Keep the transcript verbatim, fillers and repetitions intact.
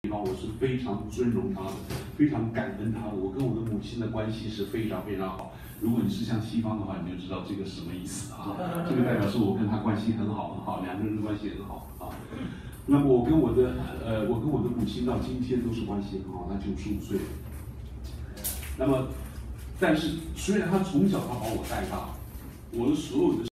地方，我是非常尊荣他的，非常感恩他的。我跟我的母亲的关系是非常非常好。如果你是像西方的话，你就知道这个什么意思啊？这个代表是我跟他关系很好很好，两个人的关系很好啊。那么我跟我的呃，我跟我的母亲到今天都是关系很好。她九十五岁了。那么，但是虽然她从小她把我带大，我的所有的。